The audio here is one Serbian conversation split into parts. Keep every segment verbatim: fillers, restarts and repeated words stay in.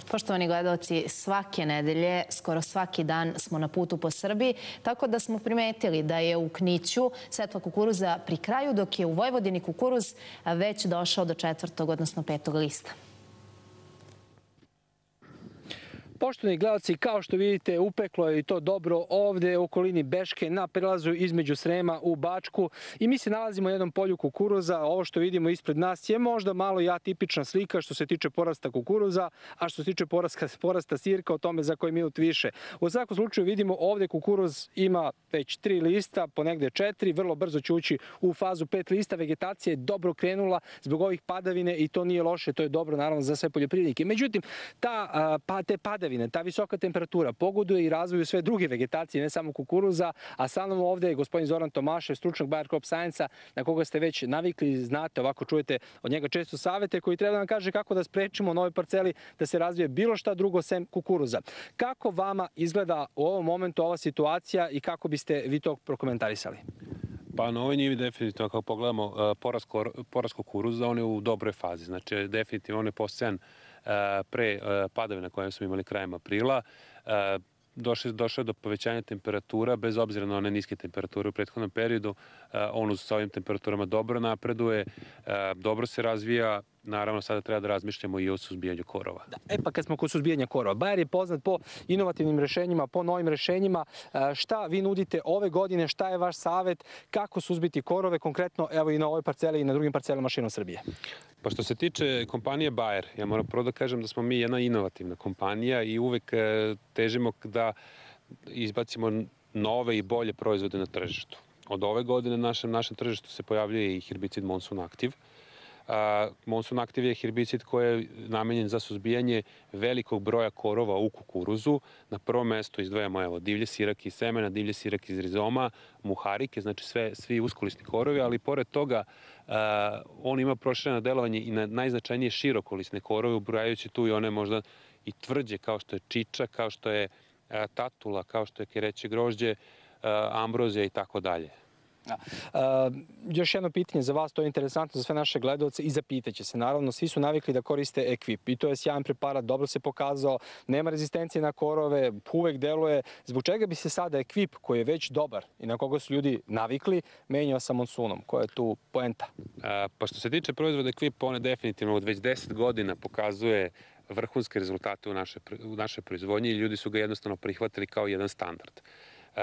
Poštovani gledalci, svake nedelje, skoro svaki dan smo na putu po Srbiji, tako da smo primetili da je u Kniću setva kukuruza pri kraju, dok je u Vojvodini kukuruz već došao do četvrtog, odnosno petog lista. Poštovani gledalci, kao što vidite, upeklo je i to dobro ovde u okolini Beške na prelazu između Srema u Bačku i mi se nalazimo u jednom polju kukuruza. Ovo što vidimo ispred nas je možda malo i atipična slika što se tiče porasta kukuruza, a što se tiče porasta, porasta sirka, o tome za koji minut više. U svakom slučaju vidimo ovde kukuruz ima već tri lista, ponegde četiri, vrlo brzo će ući u fazu pet lista. Vegetacija je dobro krenula zbog ovih padavine i to nije loše, to je dobro naravno za sve poljoprivrednike. Međutim, ta, pa, te padavine, ta visoka temperatura pogoduje i razvoju sve druge vegetacije, ne samo kukuruza, a sa mnom ovde je gospodin Zoran Tomašev, stručnjak Bayer Crop Science-a, na koga ste već navikli, znate, ovako čujete od njega često savete koji treba da nam kaže kako da sprečimo na ovoj parceli da se razvije bilo šta drugo sem kukuruza. Kako vama izgleda u ovom momentu ova situacija i kako biste vi to prokomentarisali? Pa na ovoj njivi definitivno, kako pogledamo porast kukuruza, on je u dobroj fazi. Znači, definitivno on je postajan pre padavina koje smo imali krajem aprila. Došlo je do povećanja temperatura, bez obzira na one niske temperature u prethodnom periodu. On sa ovim temperaturama dobro napreduje, dobro se razvija. Naravno, sada treba da razmišljamo i o suzbijanju korova. Da, e pa kad smo kod suzbijanja korova, Bayer je poznat po inovativnim rešenjima, po novim rešenjima. Šta vi nudite ove godine, šta je vaš savet, kako suzbiti korove, konkretno evo i na ovoj parceli i na drugim parcelama širom Srbije? Pa što se tiče kompanije Bayer, ja moram prvo da kažem da smo mi jedna inovativna kompanija i uvek težimo da izbacimo nove i bolje proizvode na tržištu. Od ove godine na našem, našem tržištu se pojavljuje i herbicid Monsoon Active. Monsoon Active je herbicid koji je namenjen za suzbijanje velikog broja korova u kukuruzu. Na prvom mestu izdvajamo evo, divlje sirake iz semena, divlje sirake iz rizoma, muharike, znači sve, svi uskolisni korovi, ali pored toga uh, on ima prošireno delovanje i na najznačajnije širokolisne korove, ubrajajući tu i one možda i tvrđe kao što je čiča, kao što je uh, tatula, kao što je kereće grožđe, uh, ambrozija i tako dalje. Da. Uh, još jedno pitanje za vas, to je interesantno za sve naše gledalce i zapitaće se. Naravno, svi su navikli da koriste Equip i to je sjajan preparat, dobro se pokazao, nema rezistencije na korove, uvek deluje. Zbog čega bi se sada Equip, koji je već dobar i na koga su ljudi navikli, menjao sa Monsoonom? Koja je tu poenta? Uh, pa što se tiče proizvoda Equip, on je definitivno od već deset godina pokazuje vrhunske rezultate u našoj, u našoj proizvodnji i ljudi su ga jednostavno prihvatili kao jedan standard. Uh,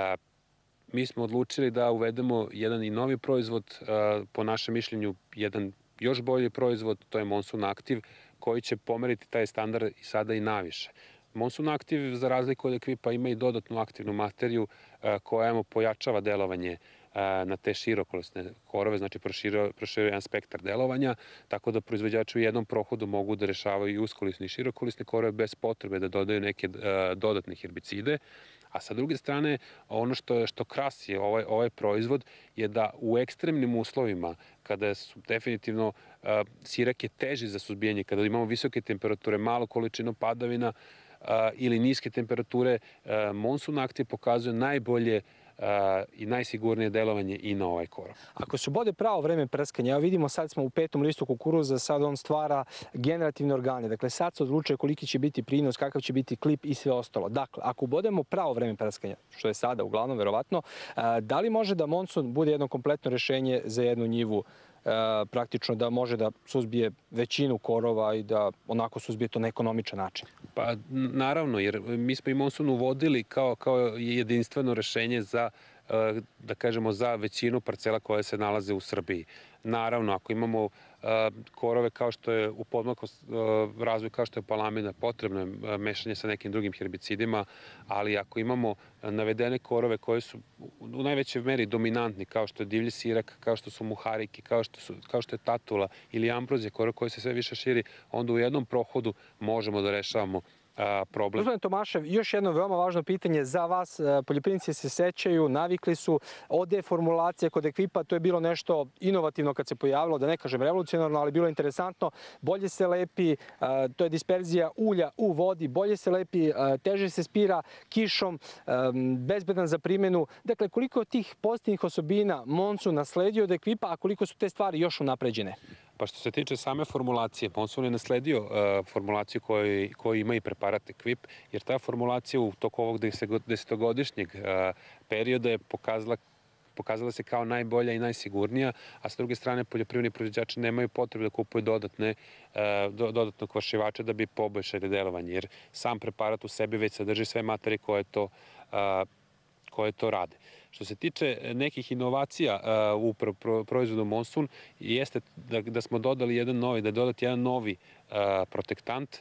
Mi smo odlučili da uvedemo jedan i novi proizvod, po našem mišljenju jedan još bolji proizvod, to je Monsoon Active, koji će pomeriti taj standard i sada i naviše. Monsoon Active, za razliku od Equipa, ima i dodatnu aktivnu materiju koja pojačava delovanje na te širokolisne korove, znači proširuje jedan spektar delovanja, tako da proizvođači u jednom prohodu mogu da rešavaju i uskolisne i širokolisne korove bez potrebe da dodaju neke dodatne herbicide. A sa druge strane, ono što, što krasi ovaj, ovaj proizvod je da u ekstremnim uslovima, kada su definitivno uh, sirake teži za suzbijanje, kada imamo visoke temperature, malu količinu padavina uh, ili niske temperature, uh, Monsoon Active pokazuje najbolje Uh, i najsigurnije delovanje i na ovaj korov. Ako se bude pravo vreme prskanja, evo vidimo sad smo u petom listu kukuruza, sad on stvara generativne organe, dakle sad se odlučuje koliki će biti prinos, kakav će biti klip i sve ostalo. Dakle, ako budemo pravo vreme prskanja, što je sada uglavnom verovatno, uh, da li može da Monsoon bude jedno kompletno rešenje za jednu njivu, Uh, praktično da može da suzbije većinu korova i da onako suzbije to na ekonomičan način? Pa naravno, jer mi smo i Monsoon uvodili kao, kao jedinstveno rešenje za, uh, da kažemo, za većinu parcela koje se nalaze u Srbiji. Naravno, ako imamo uh, korove kao što je u podmlaku uh, razvoju, kao što je palamina, potrebno je uh, mešanje sa nekim drugim herbicidima, ali ako imamo uh, navedene korove koje su u najvećoj meri dominantni, kao što je divlji sirak, kao što su muhariki, kao što, su, kao što je tatula ili ambrozija, korov koji se sve više širi, onda u jednom prohodu možemo da rešavamo problem. Gospodine Tomašev, još jedno veoma važno pitanje za vas. Poljoprivrednici se sećaju, navikli su od deformulacije kod Equipa, to je bilo nešto inovativno kad se pojavilo, da ne kažem revolucionarno, ali bilo interesantno. Bolje se lepi, to je disperzija ulja u vodi, bolje se lepi, teže se spira kišom, bezbedan za primjenu. Dakle, koliko tih pozitivnih osobina Monsoon nasledio od Equipa, a koliko su te stvari još unapređene? Pa što se tiče same formulacije, Monsun je nasledio uh, formulaciju koju, koju ima i preparat Equip, jer ta formulacija u toku ovog desetogodišnjeg uh, perioda je pokazala pokazala se kao najbolja i najsigurnija, a s druge strane poljoprivredni proizvođači nemaju potrebu da kupuju dodatne, do, dodatno kvašivače da bi poboljšali delovanje, jer sam preparat u sebi već sadrži sve materije koje to, koje to rade. Što se tiče nekih inovacija u proizvodu Monsun, jeste da, da smo dodali jedan novi, da je dodat jedan novi protektant.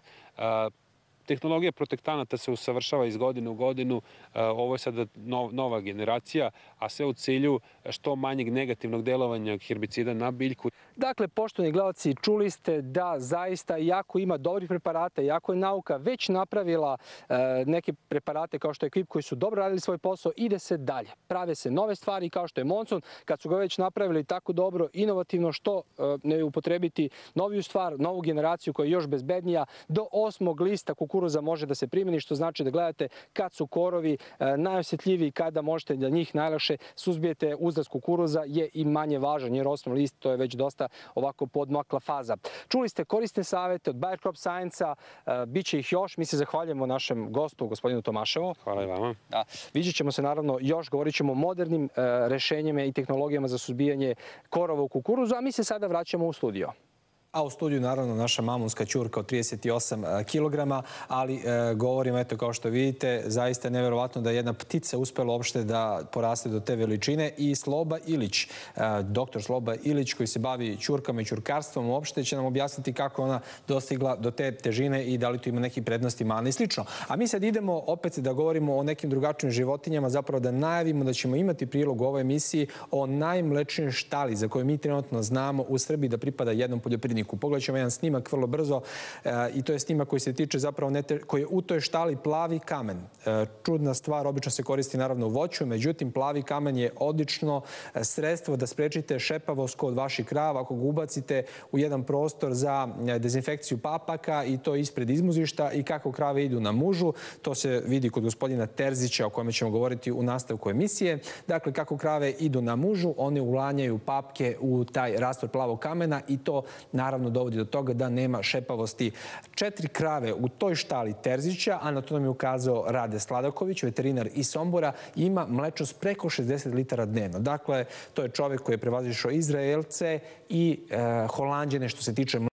Tehnologija protektanata se usavršava iz godine u godinu, ovo je sada nova generacija, a sve u cilju što manjeg negativnog delovanja herbicida na biljku. Dakle, poštovani gledalci, čuli ste da zaista, iako ima dobrih preparata, iako je nauka već napravila neke preparate kao što je Equip koji su dobro radili svoj posao, ide se dalje. Prave se nove stvari kao što je Monsun, kad su ga već napravili tako dobro, inovativno, što ne upotrebiti noviju stvar, novu generaciju koja je još bezbednija, do osmog lista kukuruza može da se primeni, što znači da gledate kad su korovi najosjetljiviji, kada možete da njih najlakše suzbijete. Uzrast kukuruza je i manje važan, jer osnovni list to je već dosta ovako podmakla faza. Čuli ste korisne savete od Bayer Crop Science-a, biće ih još. Mi se zahvaljujemo našem gostu, gospodinu Tomaševu. Hvala i vama. Da. Vidjet ćemo se naravno još, govorit ćemo o modernim rešenjima i tehnologijama za suzbijanje korova u kukuruzu, a mi se sada vraćamo u studio. A u studiju naravno naša mamunska ćurka od trideset osam kilograma, ali e, govorimo, eto, kao što vidite, zaista je neverovatno da je jedna ptica uspela uopšte da poraste do te veličine. I Sloba Ilić, e, doktor Sloba Ilić, koji se bavi ćurkama i ćurkarstvom uopšte, će nam objasniti kako ona dostigla do te težine i da li tu ima neki prednosti, mane i slično. A mi sad idemo opet da govorimo o nekim drugačijim životinjama, zapravo da najavimo da ćemo imati prilog u ovoj emisiji o najmlečnijoj štali za koju mi trenutno znamo u Srbiji da pripada jednom poljoprivredniku. Pogledat ćemo jedan snimak vrlo brzo e, i to je snimak koji se tiče zapravo nete, koji je u toj štali plavi kamen. E, čudna stvar, obično se koristi naravno u voću, međutim plavi kamen je odlično sredstvo da sprečite šepavost kod vaših krava ako ga ubacite u jedan prostor za dezinfekciju papaka i to ispred izmuzišta i kako krave idu na mužu. To se vidi kod gospodina Terzića o kome ćemo govoriti u nastavku emisije. Dakle, kako krave idu na mužu, one ulanjaju papke u taj rastor plavog kamena i to naravno dovodi do toga da nema šepavosti. Četiri krave u toj štali Terzića, a na to nam je ukazao Rade Sladaković, veterinar iz Sombora, ima mlečnost preko šezdeset litara dnevno. Dakle, to je čovek koji je prevazišao Izraelce i e, Holanđane što se tiče